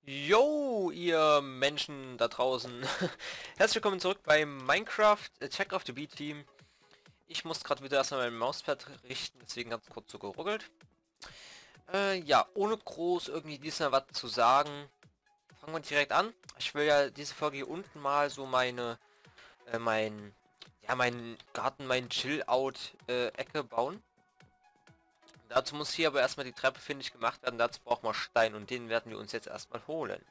Yo, ihr Menschen da draußen. Herzlich willkommen zurück bei Minecraft Attack of the B-Team. Ich muss gerade wieder erstmal mein Mauspad richten, deswegen ganz kurz so geruckelt. Ja, ohne groß irgendwie diesmal was zu sagen, fangen wir direkt an. Ich will ja diese Folge hier unten mal so meinen Garten, meinen Chill-Out-Ecke bauen. Dazu muss hier aber erstmal die Treppe, finde ich, gemacht werden. Dazu brauchen wir Stein und den werden wir uns jetzt erstmal holen.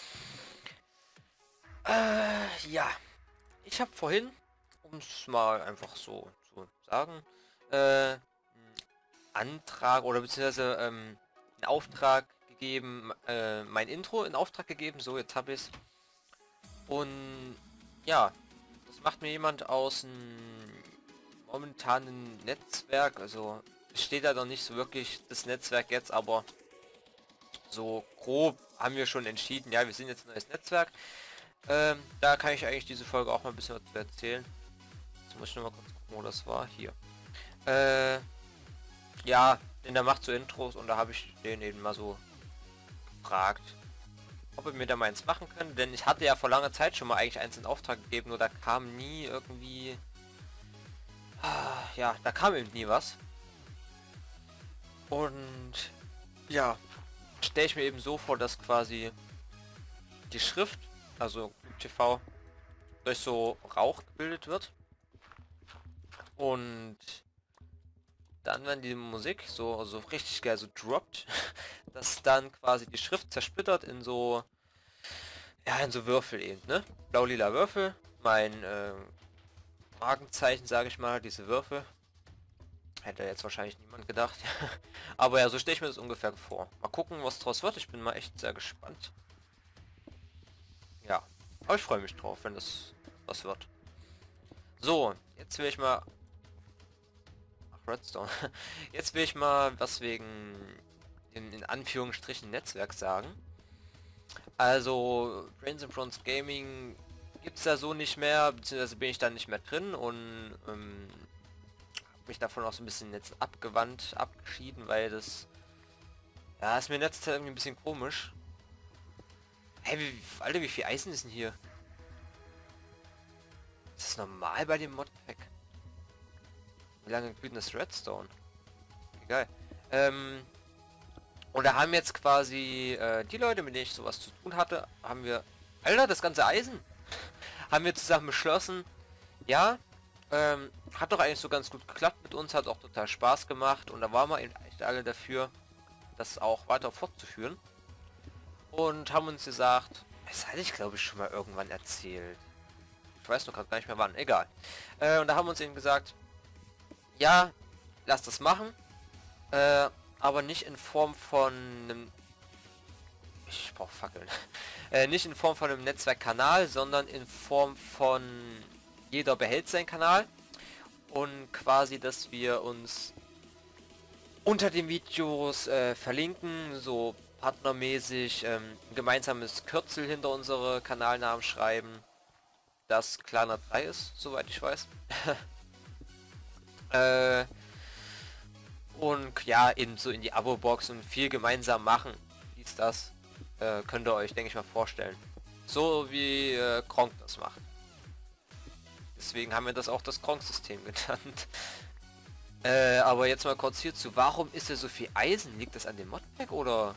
Ja. Ich habe vorhin, um es mal einfach so zu sagen, einen Antrag oder beziehungsweise einen Auftrag gegeben, mein Intro in Auftrag gegeben, so jetzt habe ich es. Und ja, das macht mir jemand aus dem momentanen Netzwerk, also es steht da noch nicht so wirklich das Netzwerk jetzt, aber so grob haben wir schon entschieden, ja, wir sind jetzt ein neues Netzwerk. Da kann ich eigentlich diese Folge auch mal ein bisschen was zu erzählen. Jetzt muss ich noch mal kurz gucken, wo das war. Hier. Äh, ja, denn der macht so Intros und da habe ich den eben mal so gefragt, ob er mir da mal eins machen kann. Denn ich hatte ja vor langer Zeit schon mal eigentlich eins in Auftrag gegeben, nur da kam nie irgendwie... Ja, da kam eben nie was. Und ja, stelle ich mir eben so vor, dass quasi die Schrift, also TV, durch so Rauch gebildet wird. Und dann, wenn die Musik so richtig geil so droppt, dass dann quasi die Schrift zersplittert in so, ja, in so Würfel eben, ne? Blau-lila Würfel, mein Markenzeichen, sage ich mal, diese Würfel. Hätte jetzt wahrscheinlich niemand gedacht. Aber ja, so stelle ich mir das ungefähr vor. Mal gucken, was draus wird. Ich bin mal echt sehr gespannt. Ja, aber ich freue mich drauf, wenn das was wird. So, jetzt will ich mal... Ach, Redstone. Jetzt will ich mal was wegen in Anführungsstrichen Netzwerk sagen. Also Brains and Bronze Gaming gibt es da so nicht mehr, beziehungsweise bin ich da nicht mehr drin und habe mich davon auch so ein bisschen jetzt abgewandt, abgeschieden, weil das, ja, ist mir in letzter Zeit irgendwie ein bisschen komisch. Hey, Alter, wie viel Eisen ist denn hier? Ist das normal bei dem Modpack? Wie lange glüht denn das Redstone? Egal. Und da haben jetzt quasi die Leute, mit denen ich sowas zu tun hatte, haben wir... Alter, das ganze Eisen! Haben wir zusammen beschlossen, ja, hat doch eigentlich so ganz gut geklappt mit uns, hat auch total Spaß gemacht und da waren wir echt alle dafür, das auch weiter fortzuführen. Und haben uns gesagt, das hatte ich glaube ich schon mal irgendwann erzählt. Ich weiß noch gerade gar nicht mehr wann, egal. Und da haben wir uns eben gesagt, ja, lass das machen, aber nicht in Form von einem... Ich brauche Fackeln. Nicht in Form von einem Netzwerkkanal, sondern in Form von jeder behält seinen Kanal und quasi, dass wir uns unter den Videos verlinken, so partnermäßig ein gemeinsames Kürzel hinter unsere Kanalnamen schreiben, das Kleiner 3 ist, soweit ich weiß. äh, und ja, in so in die Abo-Box und viel gemeinsam machen. Dies, das könnt ihr euch, denke ich mal, vorstellen. So wie Gronk das macht. Deswegen haben wir das auch das Gronk-System genannt. Aber jetzt mal kurz hierzu. Warum ist hier so viel Eisen? Liegt das an dem Modpack oder?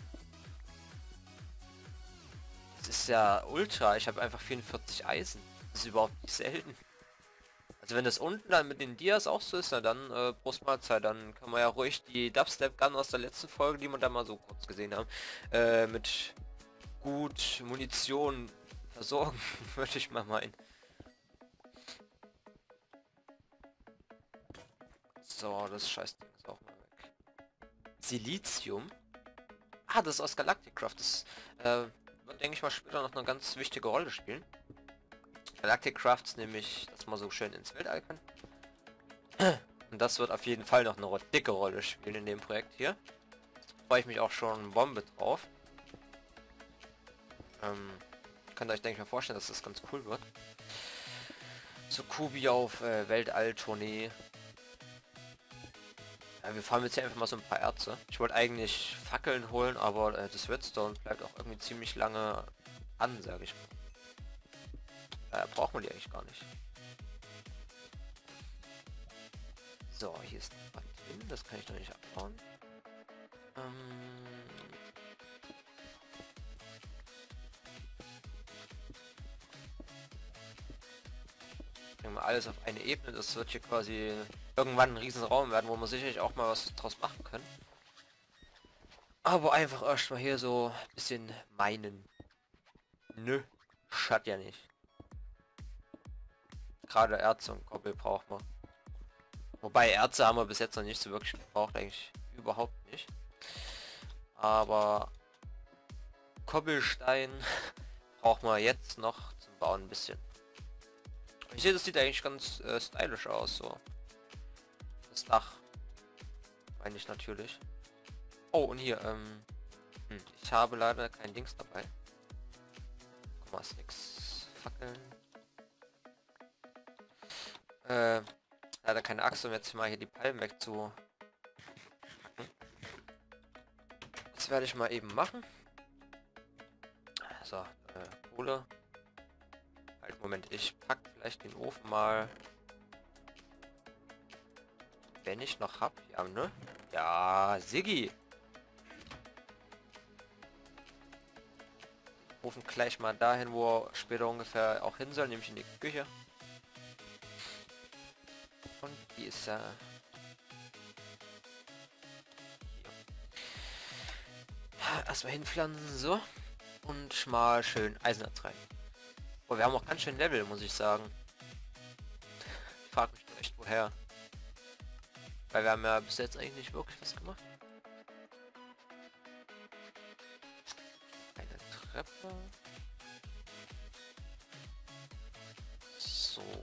Das ist ja ultra. Ich habe einfach 44 Eisen. Das ist überhaupt nicht selten. Also wenn das unten dann mit den Dias auch so ist, na dann Prost Mahlzeit. Dann kann man ja ruhig die Dubstep Gun aus der letzten Folge, die wir da mal so kurz gesehen haben, mit gut Munition versorgen, würde ich mal meinen. So, das Scheißding ist auch mal weg. Silizium? Ah, das ist aus Galacticraft. Das wird, denke ich mal, später noch eine ganz wichtige Rolle spielen. Galacticraft ist nämlich, dass man so schön ins Weltall kann. Und das wird auf jeden Fall noch eine dicke Rolle spielen in dem Projekt hier. Da freue ich mich auch schon Bombe drauf. Könnt ihr euch, denke ich mal, vorstellen, dass das ganz cool wird. So Kubi auf Weltall-Tournee. Ja, Ja, wir fahren jetzt hier einfach mal so ein paar Erze. Ich wollte eigentlich Fackeln holen, aber das Redstone bleibt auch irgendwie ziemlich lange an, sage ich mal. Daher braucht man die eigentlich gar nicht. So, hier ist ein Platin, das kann ich noch nicht abbauen. Bringen wir alles auf eine Ebene, das wird hier quasi irgendwann ein riesen Raum werden, wo wir sicherlich auch mal was draus machen können. Aber einfach erstmal hier so ein bisschen meinen. Nö, schadet ja nicht. Gerade Erze und Koppel braucht man. Wobei Erze haben wir bis jetzt noch nicht so wirklich gebraucht, eigentlich überhaupt nicht. Aber Koppelstein braucht man jetzt noch zum Bauen ein bisschen. Ich sehe, das sieht eigentlich ganz stylisch aus, so. Das Dach. Meine ich natürlich. Oh, und hier, ich habe leider kein Dings dabei. Guck mal, ist nix. Fackeln. Leider keine Axt, um jetzt mal hier die Palmen wegzu. Das werde ich mal eben machen. So, Kohle. Halt, Moment, ich pack vielleicht den Ofen mal. Wenn ich noch hab, ja, ne? Ja, Siggi. Ofen gleich mal dahin, wo er später ungefähr auch hin soll, nämlich in die Küche. Und die ist ja... Erstmal hinpflanzen, so. Und mal schön Eisenerz rein. Oh, wir haben auch ganz schön Level, muss ich sagen. Ich frage mich echt woher. Weil wir haben ja bis jetzt eigentlich nicht wirklich was gemacht. Eine Treppe. So.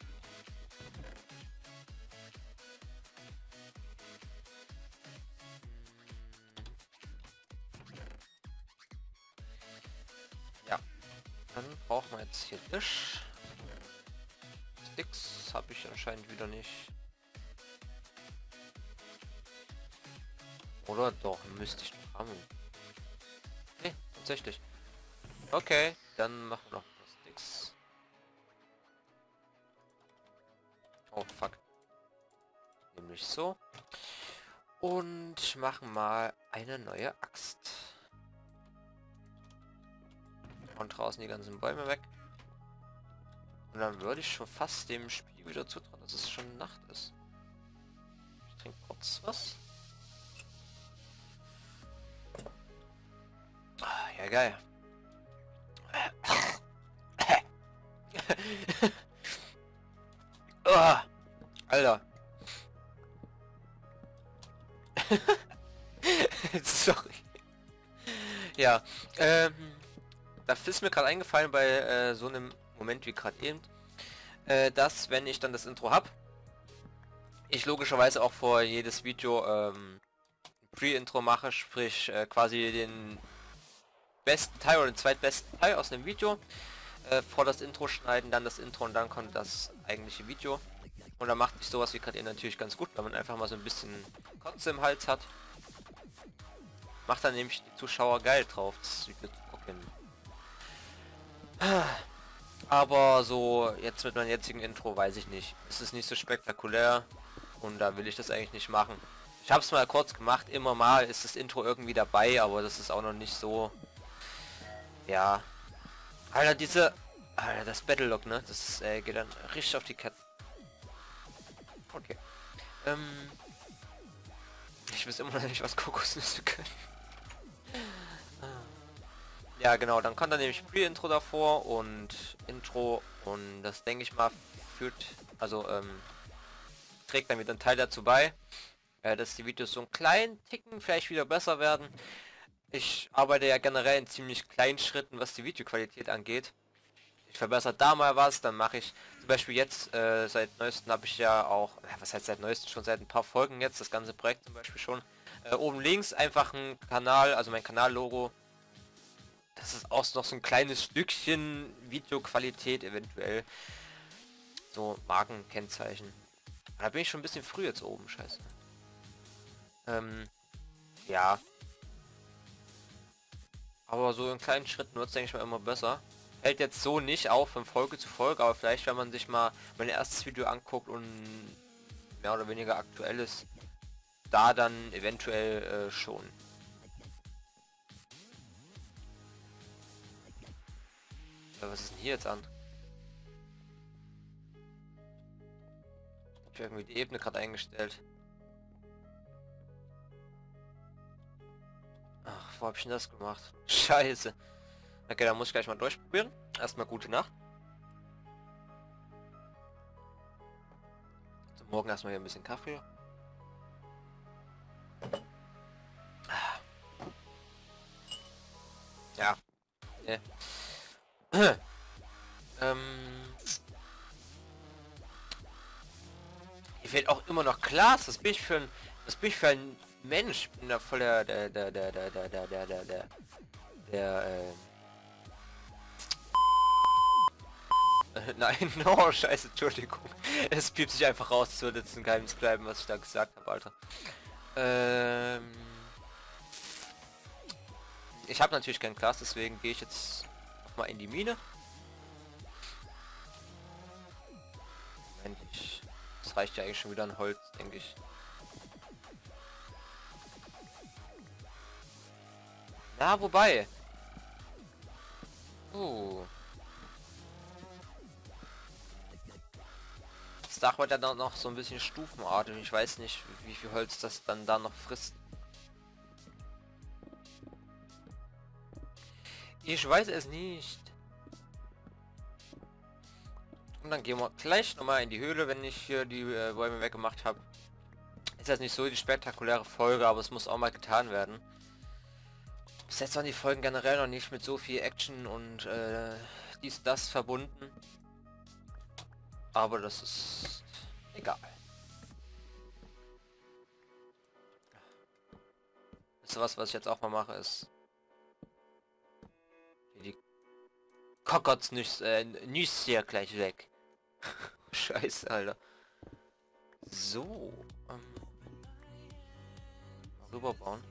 Ja. Dann brauchen wir jetzt hier Tisch. Sticks habe ich anscheinend wieder nicht. Oder doch, müsste ich noch haben. Nee, tatsächlich. Okay, dann machen wir noch ein paar Sticks. Oh, fuck. Nämlich so. Und machen mal eine neue Axt. Und draußen die ganzen Bäume weg. Und dann würde ich schon fast dem Spiel wieder zutrauen, dass es schon Nacht ist. Ich trinke kurz was. Ah, ja, geil. Oh, Alter. Sorry. Ja, da ist mir gerade eingefallen bei so einem Moment wie gerade eben, dass wenn ich dann das Intro habe, ich logischerweise auch vor jedes Video ein Pre-Intro mache, sprich quasi den besten Teil oder den zweitbesten Teil aus dem Video, vor das Intro schneiden, dann das Intro und dann kommt das eigentliche Video. Und dann macht sich sowas wie gerade eben natürlich ganz gut, weil man einfach mal so ein bisschen Kotze im Hals hat. Macht dann nämlich die Zuschauer geil drauf, das Video zu gucken. Aber so jetzt mit meinem jetzigen Intro weiß ich nicht. Es ist nicht so spektakulär und da will ich das eigentlich nicht machen. Ich habe es mal kurz gemacht, immer mal ist das Intro irgendwie dabei, aber das ist auch noch nicht so. Ja. Alter, Alter, das Battlelog, ne? Das geht dann richtig auf die Kette. Okay. Ich weiß immer noch nicht, was Kokosnüsse können. Ja, genau, dann kommt dann nämlich Pre-Intro davor und Intro und das denke ich mal führt, also trägt dann wieder einen Teil dazu bei, dass die Videos so einen kleinen Ticken vielleicht wieder besser werden. Ich arbeite ja generell in ziemlich kleinen Schritten, was die Videoqualität angeht. Ich verbessere da mal was, dann mache ich zum Beispiel jetzt, seit neuestem habe ich ja auch, was heißt seit neuestem, schon seit ein paar Folgen jetzt, das ganze Projekt zum Beispiel schon, oben links einfach ein Kanal, also mein Kanallogo. Das ist auch noch so ein kleines Stückchen Videoqualität eventuell. So Markenkennzeichen. Da bin ich schon ein bisschen früh jetzt oben, scheiße. Ähm, ja. Aber so in kleinen Schritten wird es, denke ich mal, immer besser. Hält jetzt so nicht auf von Folge zu Folge, aber vielleicht, wenn man sich mal mein erstes Video anguckt und mehr oder weniger aktuell ist, da dann eventuell schon. Ja, was ist denn hier jetzt an? Ich habe irgendwie die Ebene gerade eingestellt. Ach, wo habe ich denn das gemacht? Scheiße. Okay, dann muss ich gleich mal durchprobieren. Erstmal gute Nacht. Zum Morgen erstmal hier ein bisschen Kaffee. Ja. Nee. Hier fehlt auch immer noch Glas. Was bin ich für ein Mensch? Ich bin da voll der nein, no, scheiße, Entschuldigung. Es piept sich einfach raus, es wird jetzt ein Geheimnis bleiben, was ich da gesagt habe, Alter. Ich habe natürlich kein Glas, deswegen gehe ich jetzt mal in die Mine. Moment, das reicht ja eigentlich schon wieder an Holz, denke ich. Na, wobei. Das Dach wird ja dann noch so ein bisschen stufenartig. Ich weiß nicht, wie viel Holz das dann da noch frisst. Ich weiß es nicht. Und dann gehen wir gleich nochmal in die Höhle, wenn ich hier die Bäume weggemacht habe. Ist jetzt nicht so die spektakuläre Folge, aber es muss auch mal getan werden. Bis jetzt waren die Folgen generell noch nicht mit so viel Action und das verbunden. Aber das ist egal. Wisst ihr was ich jetzt auch mal mache, ist die Kokotz nicht hier gleich weg. Scheiße, Alter. So. Rüberbauen.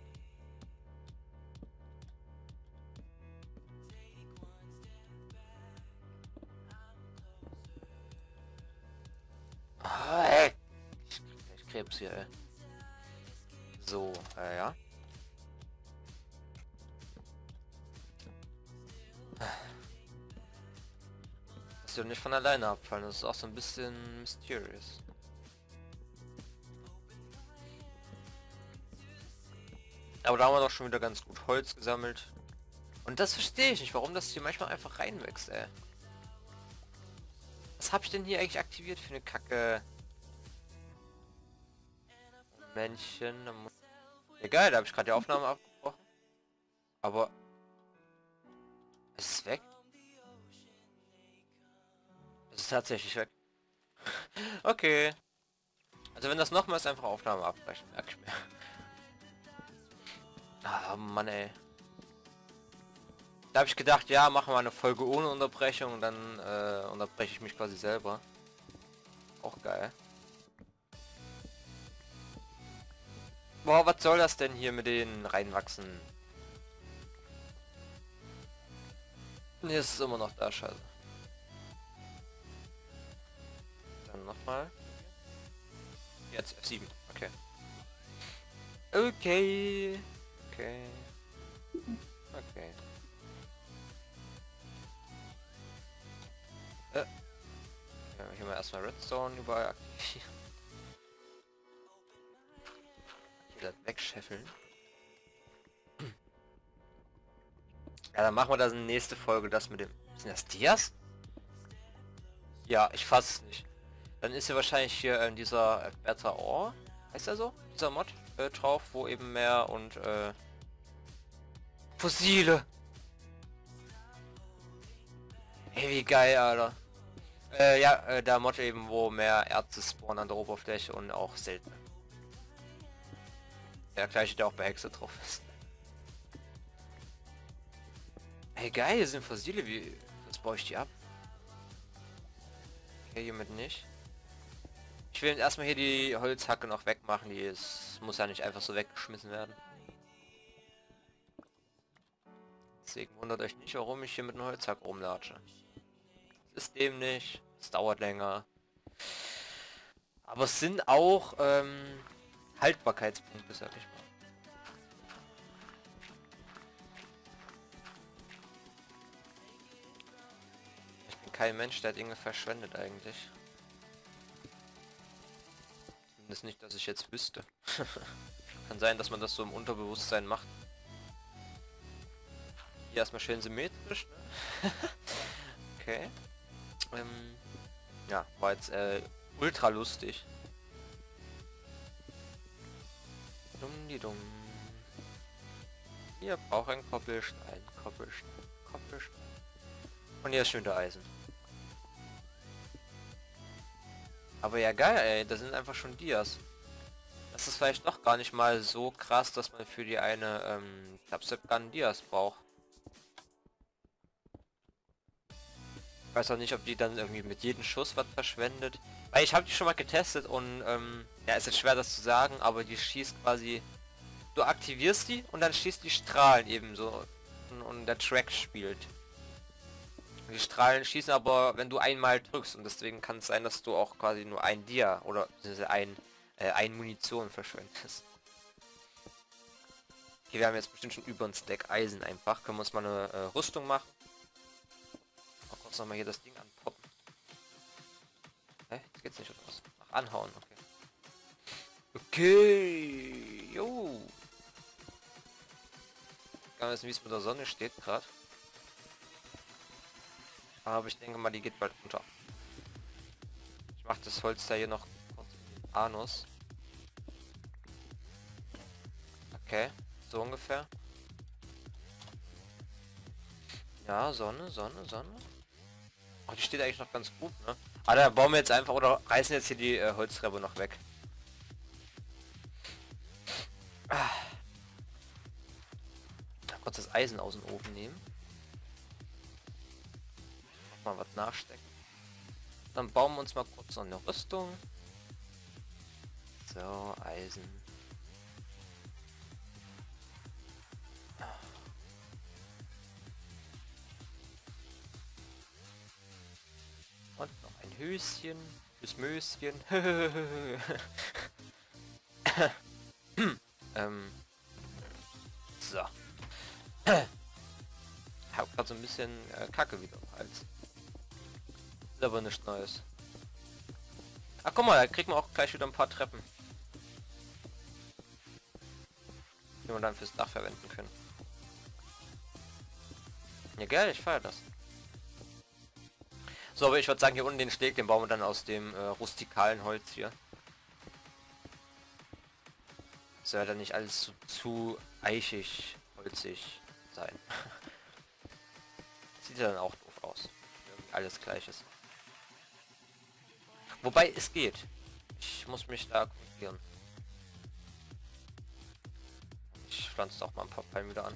Ah, ey. Ich Krebs hier, ey. So, ja. Das wird nicht von alleine abfallen, das ist auch so ein bisschen mysterious. Aber da haben wir doch schon wieder ganz gut Holz gesammelt. Und das verstehe ich nicht, warum das hier manchmal einfach reinwächst, ey. Was habe ich denn hier eigentlich aktiviert für eine Kacke? Männchen. Egal, da habe ich gerade die Aufnahme abgebrochen. Aber es ist weg. Es ist tatsächlich weg. Okay. Also wenn das nochmal ist, einfach Aufnahme abbrechen. Merk ich mir. Ah, Mann, ey. Da habe ich gedacht, ja, machen wir eine Folge ohne Unterbrechung und dann unterbreche ich mich quasi selber. Auch geil. Boah, was soll das denn hier mit den reinwachsen? Ne, es ist immer noch da, scheiße. Dann nochmal. Jetzt F7, okay. Okay. Okay. Okay. Ja, hier mal erstmal Redstone überall aktivieren. Hier das wegscheffeln. Ja, dann machen wir das in der nächsten Folge, das mit dem... Sind das Dias? Ja, ich fasse es nicht. Dann ist ja wahrscheinlich hier dieser Better Ore, heißt er so? Dieser Mod drauf, wo eben mehr und Fossile. Hey, wie geil, Alter. Ja, der Mod eben, wo mehr Erze spawnen an der Oberfläche und auch selten. Der gleiche, der auch bei Hexe drauf ist. Hey, geil, hier sind Fossile, wie... Was baue ich die ab? Okay, hiermit nicht. will erstmal hier die Holzhacke noch wegmachen, muss ja nicht einfach so weggeschmissen werden. Deswegen wundert euch nicht, warum ich hier mit einem Holzhack rumlatsche. Es ist dämlich, es dauert länger. Aber es sind auch Haltbarkeitspunkte, sag ich mal. Ich bin kein Mensch, der Dinge verschwendet eigentlich. Zumindest nicht, dass ich jetzt wüsste. Kann sein, dass man das so im Unterbewusstsein macht. Hier erstmal schön symmetrisch. Ne? Okay. Ja, war jetzt ultra lustig. Dumm. Hier braucht ein Koppelstein. Und hier ist schön der Eisen. Aber ja geil, ey, da sind einfach schon Dias. Das ist vielleicht doch gar nicht mal so krass, dass man für die eine Dubstep Gun Dias braucht. Ich weiß auch nicht, ob die dann irgendwie mit jedem Schuss was verschwendet. Weil ich habe die schon mal getestet und ja, ist jetzt schwer das zu sagen, aber die schießt quasi... Du aktivierst die und dann schießt die Strahlen ebenso und der Track spielt. Die Strahlen schießen aber, wenn du einmal drückst, und deswegen kann es sein, dass du auch quasi nur ein Dia oder ein Munition verschwendest. Okay, wir haben jetzt bestimmt schon über ein Stack Eisen einfach. Können wir uns mal eine Rüstung machen. Mal kurz nochmal hier das Ding anpoppen. Hä? Jetzt geht's nicht raus. Ach, anhauen, okay. Okay, jo. Ich kann wissen, wie es mit der Sonne steht gerade. Aber ich denke mal, die geht bald runter. Ich mache das Holz da hier noch kurz in den Anus. Okay, so ungefähr. Ja, Sonne. Oh, die steht eigentlich noch ganz gut, ne? Ah, da bauen wir jetzt einfach oder reißen jetzt hier die Holztreppe noch weg. Ah. Kurz das Eisen aus dem Ofen nehmen. Mal was nachstecken. Dann bauen wir uns mal kurz noch eine Rüstung. So, Eisen. Und noch ein Höschen. Fürs Möschen. So. Ich hab grad so ein bisschen Kacke wieder im Hals. Ist aber nichts Neues. Ach guck mal, da kriegen wir auch gleich wieder ein paar Treppen. Die wir dann fürs Dach verwenden können. Ja geil, ich feiere das. So, aber ich würde sagen, hier unten den Steg, den bauen wir dann aus dem rustikalen Holz hier. Soll dann nicht alles zu eichig, holzig sein. Sieht ja dann auch doof aus. Irgendwie alles Gleiches. Wobei, es geht. Ich muss mich da korrigieren. Ich pflanze doch mal ein paar Palmen wieder an.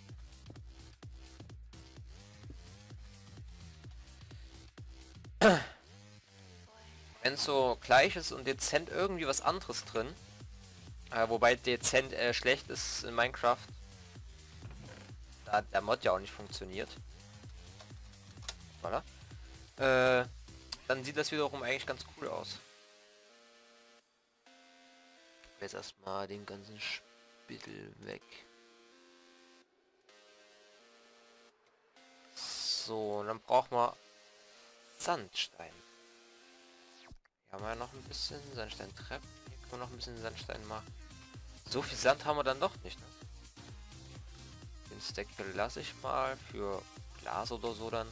Wenn es so gleich ist und dezent irgendwie was anderes drin, wobei dezent schlecht ist in Minecraft, da der Mod ja auch nicht funktioniert. Voilà. Dann sieht das wiederum eigentlich ganz cool aus. Jetzt erstmal den ganzen Spittel weg. So, und dann brauchen wir Sandstein. Hier haben wir ja noch ein bisschen Sandsteintreppen. Hier können wir noch ein bisschen Sandstein machen. So viel Sand haben wir dann doch nicht, ne? Den Stack lasse ich mal für Glas oder so dann.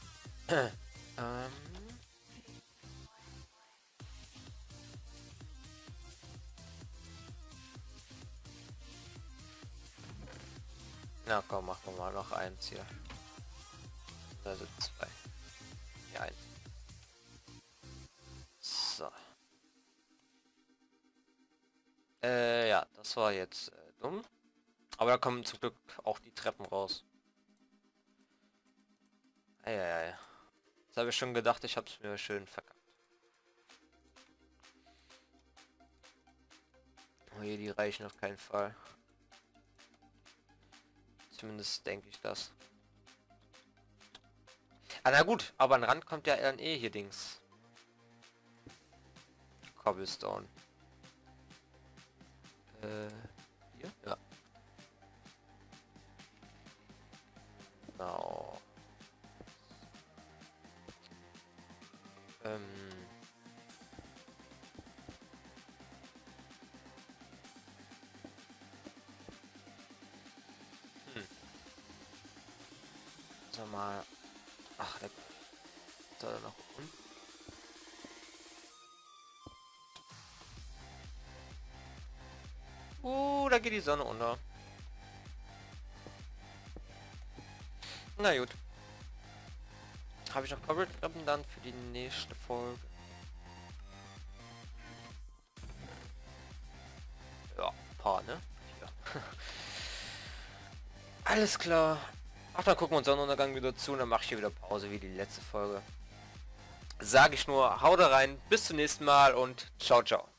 Na komm, machen wir mal noch eins hier. Also zwei. Ja, eins. So. Ja, das war jetzt dumm. Aber da kommen zum Glück auch die Treppen raus. Eieiei. Das habe ich schon gedacht, ich habe es mir schön verkackt. Oh je, die reichen auf keinen Fall. Zumindest denke ich das. Ah, na gut, aber an Rand kommt ja dann eh hier Dings. Cobblestone. Hier? Ja. Genau. Sag mal. Ach, der soll da noch unten. Da geht die Sonne unter. Na gut. Habe ich noch Cobblestone dann für die nächste Folge? Ja, paar, ne? Ja. Alles klar. Ach, dann gucken wir uns Sonnenuntergang wieder zu und dann mache ich hier wieder Pause wie die letzte Folge. Sage ich nur, haut rein, bis zum nächsten Mal und ciao, ciao.